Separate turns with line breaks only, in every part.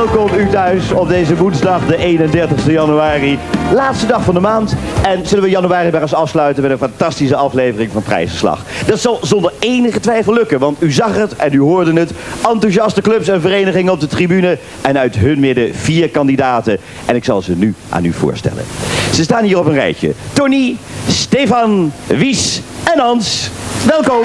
welkom u thuis op deze woensdag, de 31 januari. Laatste dag van de maand. En zullen we januari weer eens afsluiten met een fantastische aflevering van Prijzenslag. Dat zal zonder enige twijfel lukken, want u zag het en u hoorde het. Enthousiaste clubs en verenigingen op de tribune. En uit hun midden 4 kandidaten. En ik zal ze nu aan u voorstellen. Ze staan hier op een rijtje. Tony, Stefan, Wies en Hans. Welkom.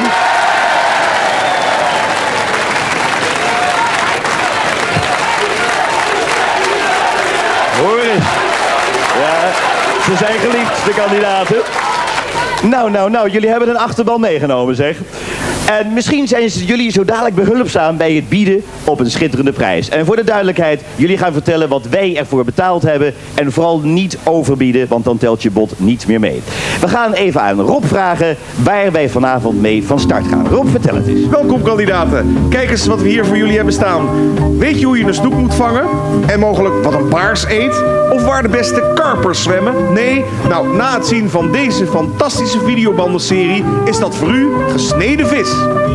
Hoor eens. Ja, ze zijn geliefd, de kandidaten. Nou, jullie hebben een achterbal meegenomen, zeg. En misschien zijn jullie zo dadelijk behulpzaam bij het bieden op een schitterende prijs. En voor de duidelijkheid, jullie gaan vertellen wat wij ervoor betaald hebben. En vooral niet overbieden, want dan telt je bod niet meer mee. We gaan even aan Rob vragen waar wij vanavond mee van start gaan. Rob, vertel het eens.
Welkom kandidaten. Kijk eens wat we hier voor jullie hebben staan. Weet je hoe je een snoek moet vangen? En mogelijk wat een baars eet? Of waar de beste karpers zwemmen? Nee? Nou, na het zien van deze fantastische videobandenserie is dat voor u gesneden vis.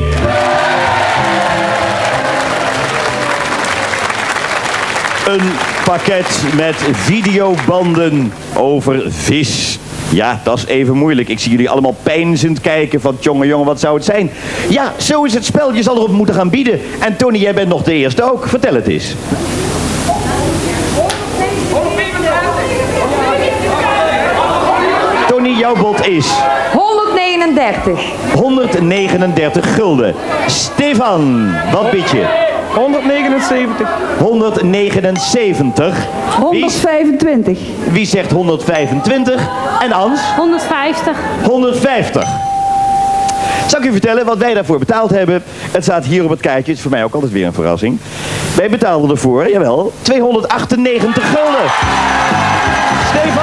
Een pakket met videobanden over vis. Ja, dat is even moeilijk. Ik zie jullie allemaal peinzend kijken van jongen, wat zou het zijn? Ja, zo is het spel. Je zal erop moeten gaan bieden. En Tony, jij bent nog de eerste ook. Vertel het eens. Tony, jouw bod is...
139.
139 gulden. Stefan, wat bied je?
179.
179.
125.
Wie zegt 125? En Hans?
150.
150. Zal ik u vertellen wat wij daarvoor betaald hebben? Het staat hier op het kaartje. Het is voor mij ook altijd weer een verrassing. Wij betaalden ervoor, jawel, 298 gulden. Stefan!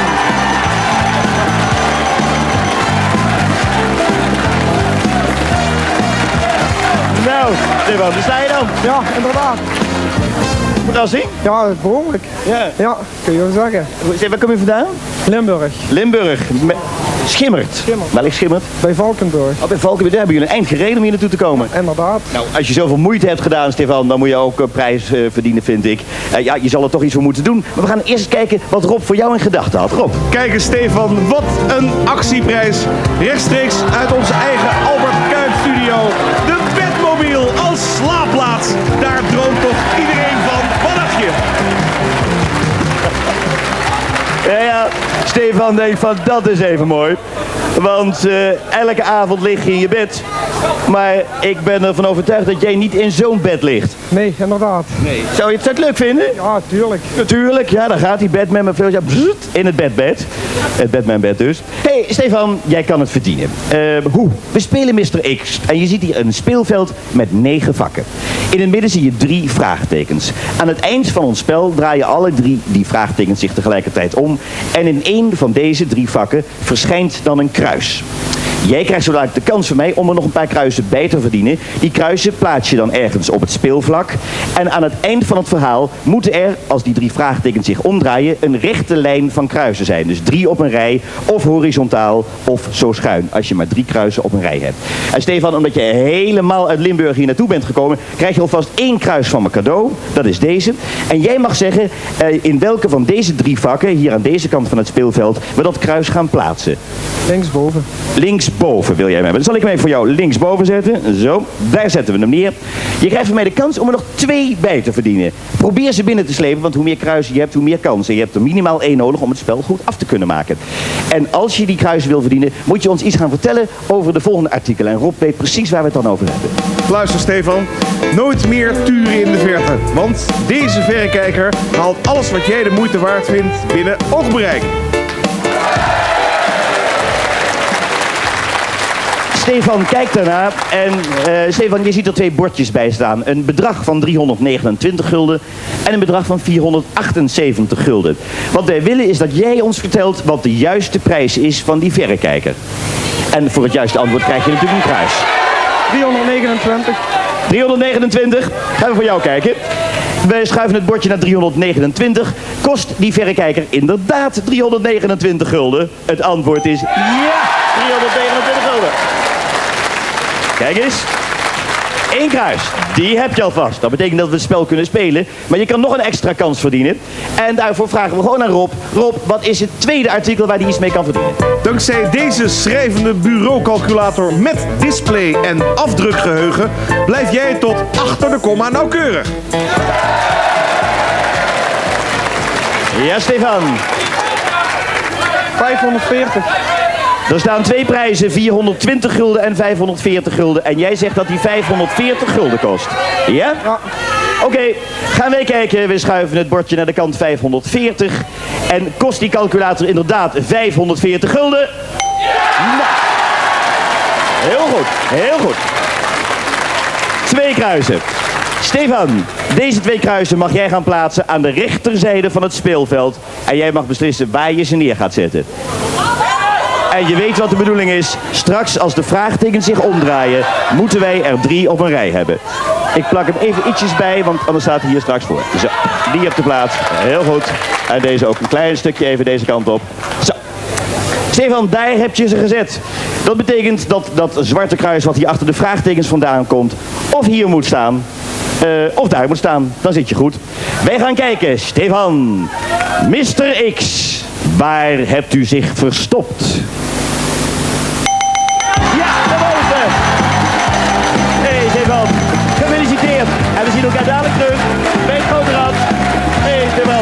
Nou, Stefan, daar sta je dan.
Ja, inderdaad.
Verrassing?
Ja, behoorlijk. Ja, kun je wel zeggen.
Waar kom je vandaan?
Limburg.
Limburg. Schimmert. Waar ligt Schimmert?
Bij Valkenburg.
Oh, bij Valkenburg. Daar hebben jullie een eind gereden om hier naartoe te komen.
Inderdaad.
Nou, als je zoveel moeite hebt gedaan, Stefan, dan moet je ook een prijs verdienen, vind ik. Ja, je zal er toch iets voor moeten doen. Maar we gaan eerst kijken wat Rob voor jou in gedachten had. Rob.
Kijk eens Stefan, wat een actieprijs. Rechtstreeks uit onze eigen Albert Kuip studio. De Bedmobiel als slaapplaats. Daar droomt toch iedereen van. Wat dacht je?
Ja, Stefan denkt van dat is even mooi. Want elke avond lig je in je bed. Maar ik ben ervan overtuigd dat jij niet in zo'n bed ligt.
Nee, inderdaad.
Nee. Zou je het leuk vinden?
Ja, tuurlijk.
Natuurlijk, ja, dan gaat die Batman met veel in het bedbed. Het Batman-bed dus. Hey, Stefan, jij kan het verdienen. Hoe? We spelen Mr. X. En je ziet hier een speelveld met 9 vakken. In het midden zie je 3 vraagtekens. Aan het eind van ons spel draaien alle 3 die vraagtekens zich tegelijkertijd om. En in 1 van deze 3 vakken verschijnt dan een kruis. Jij krijgt zo dadelijk de kans van mij om er nog een paar kruisen bij te verdienen. Die kruisen plaats je dan ergens op het speelvlak. En aan het eind van het verhaal moeten er, als die 3 vraagtekens zich omdraaien, een rechte lijn van kruisen zijn. Dus 3 op een rij, of horizontaal, of zo schuin. Als je maar 3 kruisen op een rij hebt. En Stefan, omdat je helemaal uit Limburg hier naartoe bent gekomen, krijg je alvast 1 kruis van mijn cadeau. Dat is deze. En jij mag zeggen in welke van deze 3 vakken, hier aan deze kant van het speelveld, we dat kruis gaan plaatsen.
Linksboven.
Linksboven wil jij hem hebben. Dan zal ik hem even voor jou linksboven zetten. Zo, daar zetten we hem neer. Je krijgt van mij de kans om er nog 2 bij te verdienen. Probeer ze binnen te slepen, want hoe meer kruisen je hebt, hoe meer kansen. Je hebt er minimaal 1 nodig om het spel goed af te kunnen maken. En als je die kruisen wil verdienen, moet je ons iets gaan vertellen over de volgende artikelen. En Rob weet precies waar we het dan over hebben.
Luister Stefan, nooit meer turen in de verte. Want deze verrekijker haalt alles wat jij de moeite waard vindt binnen oogbereik.
Stefan kijkt daarna en Stefan, je ziet er 2 bordjes bij staan. Een bedrag van 329 gulden en een bedrag van 478 gulden. Wat wij willen is dat jij ons vertelt wat de juiste prijs is van die verrekijker. En voor het juiste antwoord krijg je natuurlijk een kruis.
329.
329, gaan we voor jou kijken. We schuiven het bordje naar 329. Kost die verrekijker inderdaad 329 gulden? Het antwoord is ja, 329 gulden. Kijk eens. 1 kruis. Die heb je alvast. Dat betekent dat we het spel kunnen spelen. Maar je kan nog een extra kans verdienen. En daarvoor vragen we gewoon aan Rob. Rob, wat is het tweede artikel waar hij iets mee kan verdienen?
Dankzij deze schrijvende bureaucalculator met display en afdrukgeheugen blijf jij tot achter de komma nauwkeurig.
Ja, Stefan.
540.
Er staan 2 prijzen, 420 gulden en 540 gulden. En jij zegt dat die 540 gulden kost. Ja?
Ja.
Oké, gaan wij kijken. We schuiven het bordje naar de kant 540. En kost die calculator inderdaad 540 gulden? Ja! Nou. Heel goed, heel goed. 2 kruisen. Stefan, deze 2 kruisen mag jij gaan plaatsen aan de rechterzijde van het speelveld. En jij mag beslissen waar je ze neer gaat zetten. En je weet wat de bedoeling is. Straks als de vraagtekens zich omdraaien, moeten wij er 3 op een rij hebben. Ik plak hem even ietsjes bij, want anders staat hij hier straks voor. Zo, die op de plaats. Heel goed. En deze ook een klein stukje even deze kant op. Zo. Stefan, daar heb je ze gezet. Dat betekent dat dat zwarte kruis wat hier achter de vraagtekens vandaan komt, of hier moet staan, of daar moet staan. Dan zit je goed. Wij gaan kijken. Stefan, Mr. X, waar hebt u zich verstopt? Ja, daarboven. Hey Stefan, gefeliciteerd. En we zien elkaar dadelijk terug bij het grote rad. Hey Stefan.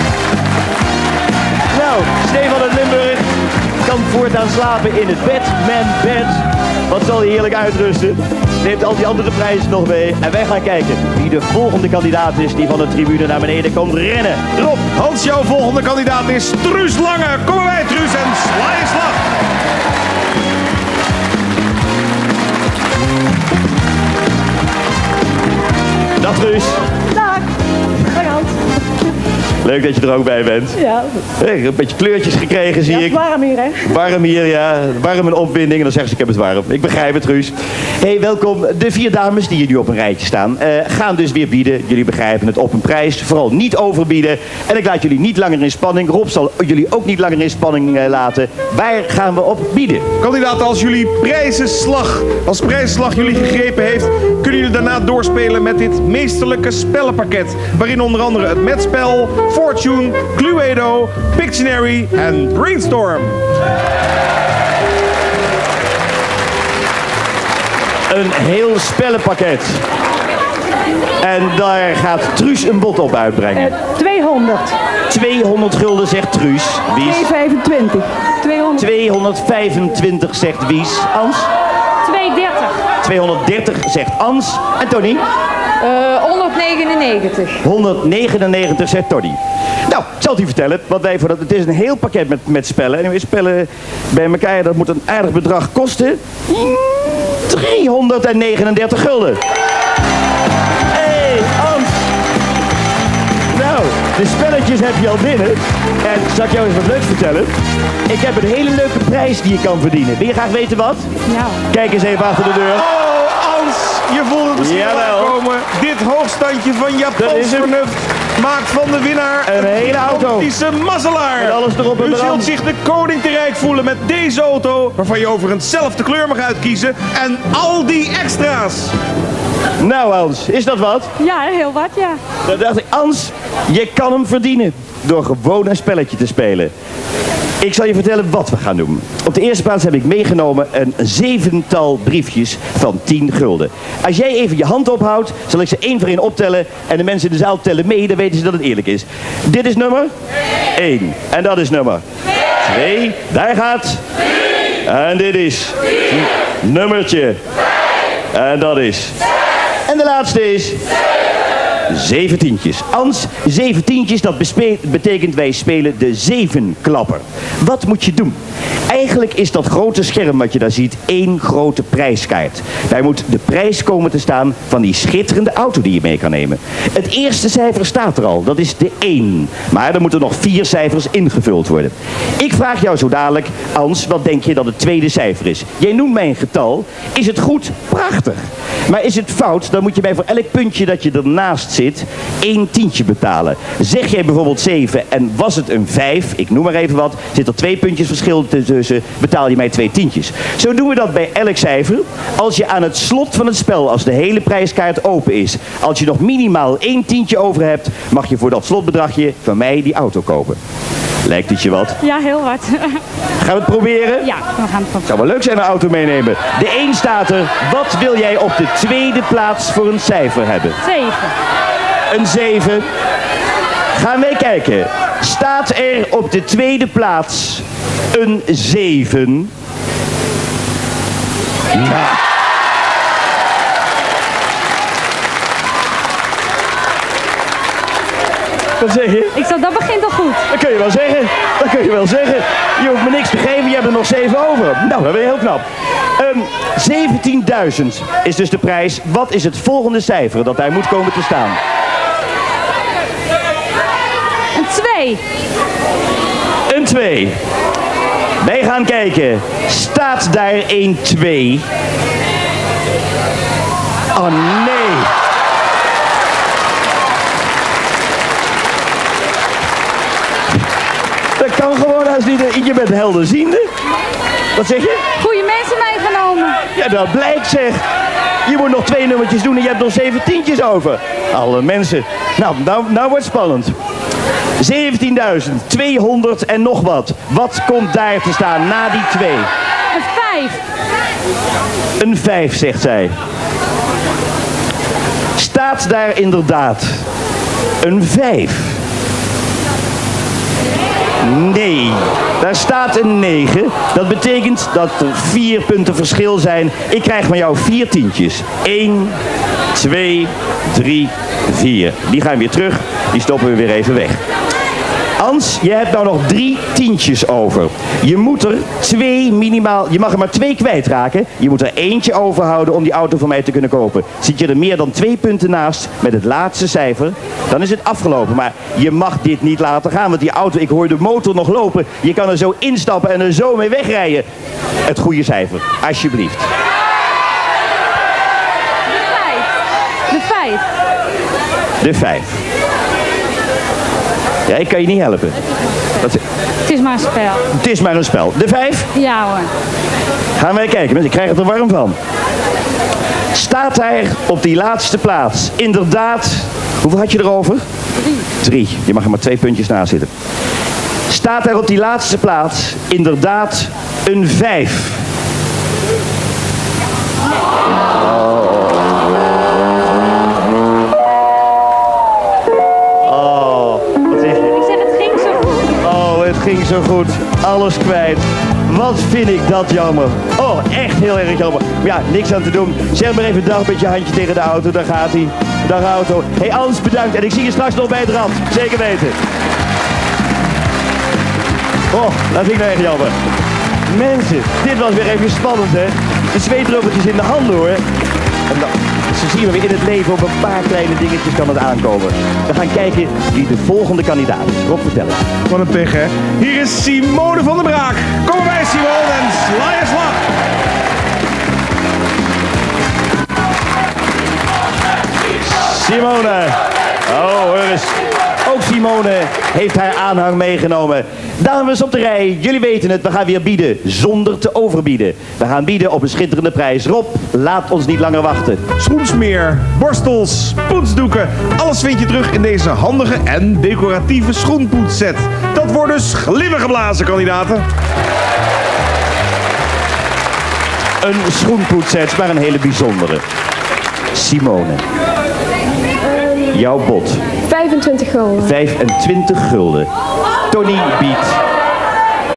Nou, Stefan uit Limburg kan voortaan slapen in het Batman-bed. Wat zal hij heerlijk uitrusten. Neemt al die andere prijzen nog mee. En wij gaan kijken wie de volgende kandidaat is die van de tribune naar beneden komt rennen. Rob.
Hans, jouw volgende kandidaat is Truus Lange. Kom erbij, Truus, en sla je slag.
Dag Truus.
Dag. Dag Hans.
Leuk dat je er ook bij bent.
Ja.
Hey, een beetje kleurtjes gekregen zie
Ja, het
ik.
is warm hier, hè?
Warm hier, ja. Warm en opwinding. En dan zeggen ze ik heb het warm. Ik begrijp het, Truus. Hey, welkom. De 4 dames die hier nu op een rijtje staan, gaan dus weer bieden. Jullie begrijpen het, op een prijs. Vooral niet overbieden. En ik laat jullie niet langer in spanning. Rob zal jullie ook niet langer in spanning laten. Waar gaan we op bieden?
Kandidaten, als prijzenslag jullie gegrepen heeft, kunnen jullie daarna doorspelen met dit meesterlijke spellenpakket. Waarin onder andere het metspel, Fortune, Cluedo, Pictionary en Brainstorm.
Een heel spellenpakket. En daar gaat Truus een bod op uitbrengen.
200.
200 gulden zegt Truus. Wies.
225. 200.
225 zegt Wies. Ans?
230.
230 zegt Ans. En Tony?
199.
199 zegt Tony. Nou, ik zal het u vertellen, want het is een heel pakket met spellen. En spellen bij elkaar, dat moet een aardig bedrag kosten. 339 gulden. Hey, Ans. Nou, de spelletjes heb je al binnen. En zal ik jou eens wat leuks vertellen? Ik heb een hele leuke prijs die je kan verdienen. Wil je graag weten wat?
Ja.
Kijk eens even achter de deur.
Oh, Ans, je voelt het misschien
Jawel.
aankomen. Dit hoogstandje van
Dat
Japans
is hem.
vernuft maakt van de winnaar
Een hele auto.
gigantische mazzelaar.
Met alles erop en
U
eraan.
zult zich de koning te rijk voelen met deze auto, waarvan je overigens zelf de kleur mag uitkiezen, en al die extra's.
Nou Hans, is dat wat?
Ja, heel wat, ja.
Dan dacht ik, Ans, je kan hem verdienen door gewoon een spelletje te spelen. Ik zal je vertellen wat we gaan doen. Op de eerste plaats heb ik meegenomen een 7-tal briefjes van 10 gulden. Als jij even je hand ophoudt, zal ik ze 1 voor 1 optellen. En de mensen in de zaal tellen mee, dan weten ze dat het eerlijk is. Dit is nummer 1. En dat is nummer 2. Daar gaat. En dit is nummertje. En dat is. En de laatste is 7 tientjes. Ans, 7 tientjes, dat betekent wij spelen de 7-klapper. Wat moet je doen? Eigenlijk is dat grote scherm wat je daar ziet 1 grote prijskaart. Daar moet de prijs komen te staan van die schitterende auto die je mee kan nemen. Het eerste cijfer staat er al, dat is de 1. Maar er moeten nog 4 cijfers ingevuld worden. Ik vraag jou zo dadelijk, Ans, wat denk je dat het tweede cijfer is? Jij noemt mij een getal. Is het goed? Prachtig. Maar is het fout, dan moet je mij voor elk puntje dat je ernaast zit 1 tientje betalen. Zeg jij bijvoorbeeld 7 en was het een 5, ik noem maar even wat, zit er 2 puntjes verschil Ondertussen betaal je mij 2 tientjes. Zo doen we dat bij elk cijfer. Als je aan het slot van het spel, als de hele prijskaart open is, als je nog minimaal 1 tientje over hebt, mag je voor dat slotbedragje van mij die auto kopen. Lijkt het je wat?
Ja, heel wat.
Gaan we het proberen?
Ja, we gaan het proberen.
Het zou wel leuk zijn een auto meenemen. De 1 staat er. Wat wil jij op de tweede plaats voor een cijfer hebben?
7.
Een 7. Gaan wij kijken. Staat er op de tweede plaats een 7? Ja. Wat zeg je?
Ik zeg, dat begint al goed.
Dat kun je wel zeggen. Dat kun je wel zeggen. Je hoeft me niks te geven, je hebt er nog 7 over. Nou, dat ben je heel knap. 17.000 is dus de prijs. Wat is het volgende cijfer dat daar moet komen te staan?
Een 2.
Een 2. Wij gaan kijken. Staat daar een 2? Oh nee. Dat kan gewoon als niet. Je bent helderziende. Wat zeg je?
Goeie mensen meegenomen.
Ja, dat blijkt zeg. Je moet nog 2 nummertjes doen en je hebt nog 7 tientjes over. Alle mensen. Nou wordt het spannend. 17.200 en nog wat. Wat komt daar te staan na die 2?
Een 5.
Een 5, zegt zij. Staat daar inderdaad een 5? Nee, daar staat een 9. Dat betekent dat er 4 punten verschil zijn. Ik krijg van jou 4 tientjes. 1, 2, 3, 4. Die gaan weer terug. Die stoppen we weer even weg. Hans, je hebt nou nog 3 tientjes over. Je moet er 2 minimaal... Je mag er maar 2 kwijtraken. Je moet er eentje overhouden om die auto van mij te kunnen kopen. Zit je er meer dan 2 punten naast met het laatste cijfer, dan is het afgelopen. Maar je mag dit niet laten gaan, want die auto, ik hoor de motor nog lopen. Je kan er zo instappen en er zo mee wegrijden. Het goede cijfer, alsjeblieft.
De 5.
De 5. Ja, ik kan je niet helpen.
Het is maar een spel.
Het is maar een spel. De 5?
Ja hoor.
Gaan wij kijken, want ik krijg het er warm van. Staat daar op die laatste plaats inderdaad... Hoeveel had je erover? 3. Je mag er maar 2 puntjes naast zitten. Staat daar op die laatste plaats inderdaad een 5? Ging zo goed, alles kwijt. Wat vind ik dat jammer. Oh, echt heel erg jammer. Maar ja, niks aan te doen. Zeg maar even dag met je handje tegen de auto, daar gaat hij. Dag auto. Hé, Hans, bedankt. En ik zie je straks nog bij het rad. Zeker weten. Oh, dat vind ik nou echt jammer. Mensen, dit was weer even spannend, hè. De zweetdruppeltjes in de handen, hoor. En dan, zo zien we weer in het leven op een paar kleine dingetjes kan het aankomen. We gaan kijken wie de volgende kandidaat is. Rob, vertel eens.
Wat een pech, hè? Hier is Simone van der Braak. Kom erbij, Simone, en sla je slag.
Simone. Oh, hoor eens. Ook Simone heeft haar aanhang meegenomen. Dames op de rij, jullie weten het, we gaan weer bieden zonder te overbieden. We gaan bieden op een schitterende prijs. Rob, laat ons niet langer wachten.
Schoensmeer, borstels, poetsdoeken. Alles vind je terug in deze handige en decoratieve schoenpoetsset. Dat wordt dus glimmen geblazen, kandidaten.
Een schoenpoetset, maar een hele bijzondere. Simone. Jouw bod.
25 gulden.
25 gulden. Tony biedt